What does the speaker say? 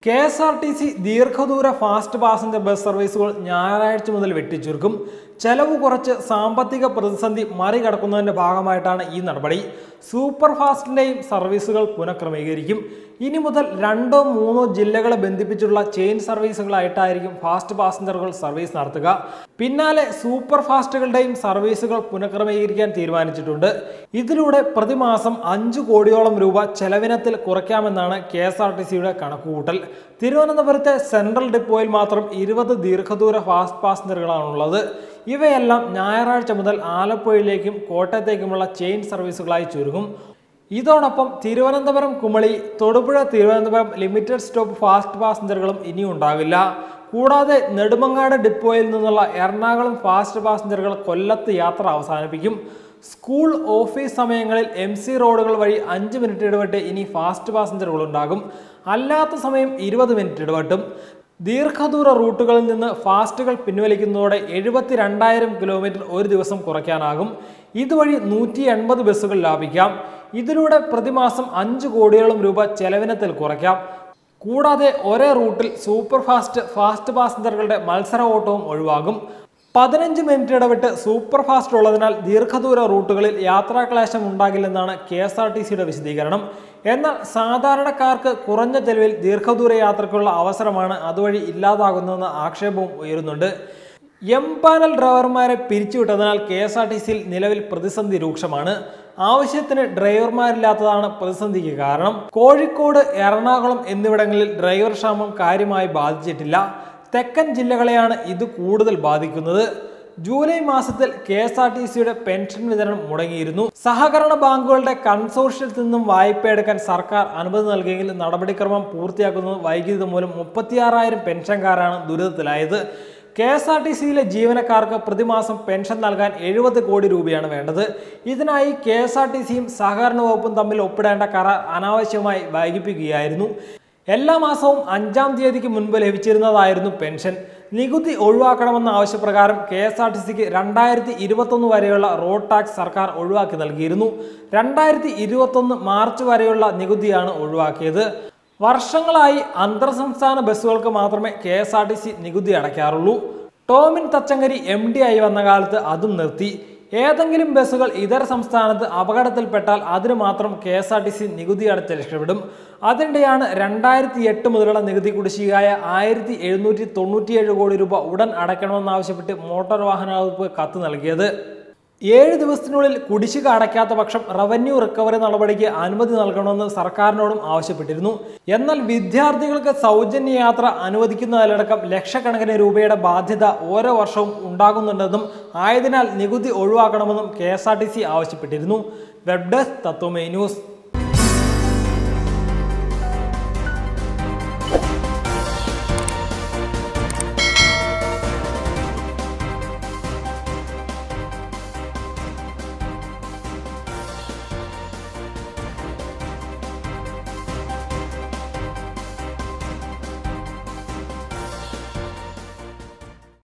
KSRTC ദീർഘദൂര fast passenger bus സർവീസുകൾ ഞായറാഴ്ച മുതൽ വെട്ടിച്ചുരുക്കും. ചെലവ് കുറച്ച് സാമ്പത്തിക പ്രതിസന്ധി മറികടക്കുന്നതിന്റെ ഭാഗമായിട്ടാണ് ഈ നടപടി. സൂപ്പർ ഫാസ്റ്റിന്റെയും സർവീസുകൾ പുനഃക്രമീകരിക്കും. ഇനി മുതൽ 2-3 ജില്ലകളെ ബന്ധിപ്പിച്ചുള്ള ചെയിൻ സർവീസുകളായിട്ടായിരിക്കും ഫാസ്റ്റ് പാസഞ്ചറുകൾ സർവീസ് നടത്തുക. പിന്നാലെ സൂപ്പർ ഫാസ്റ്റുകളുടെയും സർവീസുകൾ പുനഃക്രമീകരിക്കാൻ തീരുമാനിച്ചിട്ടുണ്ട്. ഇതിലൂടെ പ്രതിമാസം 5 കോടിയോളം രൂപ ചെലവിനത്തിൽ കുറയ്ക്കാമെന്നാണ് KSRTCയുടെ കണക്കുകൂട്ടൽ. തിരുവനന്തപുരത്തെ സെൻട്രൽ ഡിപ്പോയിൽ മാത്രം 20 ദീർഘദൂര ഫാസ്റ്റ് പാസഞ്ചറുകളാണുള്ളത്. ഇവയെല്ലാം ഞായറാഴ്ച മുതൽ ആലപ്പുഴയിലേക്കും കോട്ടയത്തേക്കുമുള്ള ചെയിൻ സർവീസുകളായി ചുരുങ്ങും. ഇതോടൊപ്പം Thiruvananthapuram Kumily, Thodupuzha Thiruvananthapuram limited stop fast പാസഞ്ചറുകളും ഇനിയും ഉണ്ടാവില്ല. കൂടാതെ നെടുമങ്ങാട് ഡിപ്പോയിൽ നിന്നുള്ള എറണാകുളം ഫാസ്റ്റ് പാസഞ്ചറുകൾ കൊല്ലത്ത് യാത്ര അവസാനിപ്പിക്കും. സ്കൂൾ, ഓഫീസ് സമയങ്ങളിൽ MC റോഡുകൾ വഴി 5 മിനിറ്റ് ഇടവിട്ട് ഇനി ഫാസ്റ്റ് പാസഞ്ചറുകൾ ഉണ്ടാകും. അല്ലാത്ത സമയം 20 മിനിറ്റ് ഇടവിട്ടും. ദീർഘദൂര റൂട്ടുകളിൽ നിന്ന് ഫാസ്റ്റുകൾ പിൻവലിക്കുന്നതോടെ 72,000 കിലോമീറ്റർ ഒരു ദിവസം കുറയ്ക്കാനാകും. ഇതുവഴി 180 ബസ്സുകൾ ലാഭിക്കാം. ഇതിലൂടെ പ്രതിമാസം 5 കോടിയോളം രൂപ ചെലവിനത്തിൽ കുറയ്ക്കാം. കൂടാതെ ഒരേ റൂട്ടിൽ സൂപ്പർ ഫാസ്റ്റ് പാസഞ്ചറുകളുടെ മത്സര ഓട്ടവും ഒഴിവാകും. 15 മിനിറ്റ് ഇടവിട്ട് സൂപ്പർ ഫാസ്റ്റ് ഉള്ളതിനാൽ ദീർഘദൂര റൂട്ടുകളിൽ യാത്രാക്ലേശം ഉണ്ടാകില്ലെന്നാണ് KSRTCയുടെ വിശദീകരണം. എന്നാൽ സാധാരണക്കാർക്ക് കുറഞ്ഞ ചെലവിൽ ദീർഘദൂര യാത്രയ്ക്കുള്ള അവസരമാണ് അതുവഴി ഇല്ലാതാകുന്നതെന്ന ആക്ഷേപവും ഉയരുന്നുണ്ട്. പാനൽ ഡ്രൈവർമാരെ പിരിച്ചുവിട്ടതിനാൽ KSRTCയിൽ നിലവിൽ പ്രതിസന്ധി രൂക്ഷമാണ്. ആവശ്യത്തിന് ഡ്രൈവർമാരില്ലാത്തതാണ് പ്രതിസന്ധിക്ക് കാരണം. കോഴിക്കോട്, എറണാകുളം എന്നിവിടങ്ങളിൽ ഡ്രൈവർ ക്ഷാമം കാര്യമായി ബാധിച്ചിട്ടില്ല. തെക്കൻ ജില്ലകളെയാണ് ഇത് കൂടുതൽ ബാധിക്കുന്നത്. ജൂലൈ മാസത്തിൽ KSRTCയുടെ പെൻഷൻ വിതരണം മുടങ്ങിയിരുന്നു. സഹകരണ ബാങ്കുകളുടെ കൺസോർഷ്യത്തിൽ നിന്നും വായ്പയെടുക്കാൻ സർക്കാർ അനുമതി നൽകിയെങ്കിലും നടപടിക്രമം പൂർത്തിയാക്കുന്നത് വൈകിയത് മൂലം 36,000 പെൻഷൻകാരാണ് ദുരിതത്തിലായത്. KSRTCയിലെ ജീവനക്കാർക്ക് പ്രതിമാസം പെൻഷൻ നൽകാൻ 70 കോടി രൂപയാണ് വേണ്ടത്. ഇതിനായി KSRTCയും സഹകരണ വകുപ്പും തമ്മിൽ ഒപ്പിടേണ്ട കരാർ അനാവശ്യമായി വൈകിപ്പിക്കുകയായിരുന്നു. എല്ലാ മാസവും 5-ാം തീയതിക്ക് മുൻപ് ലഭിച്ചിരുന്നതായിരുന്നു പെൻഷൻ. നികുതി ഒഴിവാക്കണമെന്ന ആവശ്യപ്രകാരം KSRTCക്ക് 2021 വരെയുള്ള റോഡ് ടാക്സ് സർക്കാർ ഒഴിവാക്കി നൽകിയിരുന്നു. 2021 മാർച്ച് വരെയുള്ള നികുതിയാണ് ഒഴിവാക്കിയത്. വർഷങ്ങളായി അന്തർ സംസ്ഥാന ബസ്സുകൾക്ക് മാത്രമേ KSRTC നികുതി അടയ്ക്കാറുള്ളൂ. ടോമിൻ തച്ചങ്കരി MD ആയി വന്ന കാലത്ത് അതും നിർത്തി. ഏതെങ്കിലും ബസ്സുകൾ ഇതര സംസ്ഥാനത്ത് അപകടത്തിൽപ്പെട്ടാൽ അതിന് മാത്രം KSRTC നികുതി അടച്ച് രക്ഷപ്പെടും. അതിനിടെയാണ് 2008 മുതലുള്ള നികുതി കുടിശ്ശികയായ 1,797 കോടി രൂപ ഉടൻ അടയ്ക്കണമെന്നാവശ്യപ്പെട്ട് മോട്ടോർ വാഹന വകുപ്പ് കത്ത് നൽകിയത്. 7 ദിവസത്തിനുള്ളിൽ കുടിശ്ശിക അടയ്ക്കാത്ത പക്ഷം റവന്യൂ റിക്കവറി നടപടിക്ക് അനുമതി നൽകണമെന്ന് സർക്കാരിനോടും ആവശ്യപ്പെട്ടിരുന്നു. എന്നാൽ വിദ്യാർത്ഥികൾക്ക് സൗജന്യ യാത്ര അനുവദിക്കുന്നതിലടക്കം ലക്ഷക്കണക്കിന് രൂപയുടെ ബാധ്യത ഓരോ വർഷവും ഉണ്ടാകുന്നുണ്ടെന്നും ആയതിനാൽ നികുതി ഒഴിവാക്കണമെന്നും KSRTC ആവശ്യപ്പെട്ടിരുന്നു. Web desk Tatwamayi news.